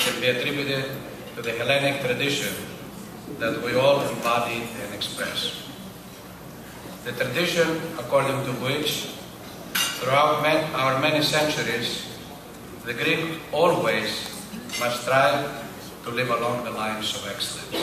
can be attributed to the Hellenic tradition that we all embody and express. The tradition according to which, throughout our many centuries, the Greek always must strive to live along the lines of excellence.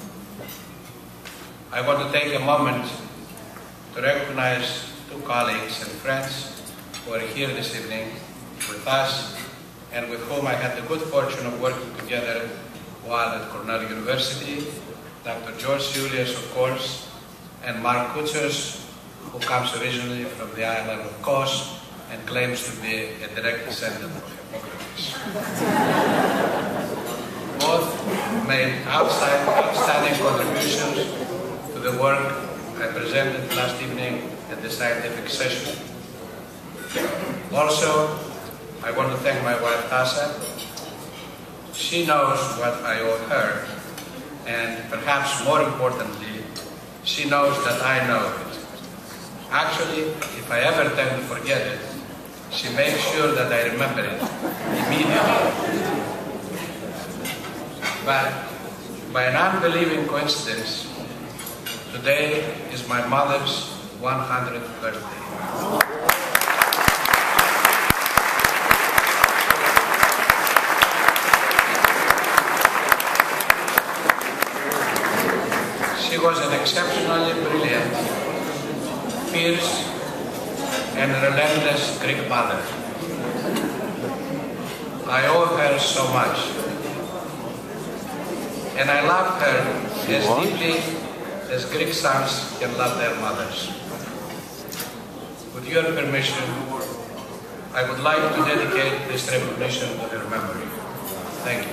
I want to take a moment to recognize two colleagues and friends who are here this evening with us and with whom I had the good fortune of working together while at Cornell University, Dr. George Julius, of course, and Mark Kutsers, who comes originally from the island of Kos and claims to be a direct descendant of Hippocrates. Both made outstanding contributions to the work I presented last evening at the scientific session. Also, I want to thank my wife Tasa. She knows what I owe her, and perhaps more importantly, she knows that I know it. Actually, if I ever tend to forget it, she makes sure that I remember it immediately. But by an unbelieving coincidence, today is my mother's 100th birthday. She was an exceptionally brilliant, fierce, and relentless Greek mother. I owe her so much. And I love her as deeply as Greek sons can love their mothers. With your permission, I would like to dedicate this recognition to her memory. Thank you.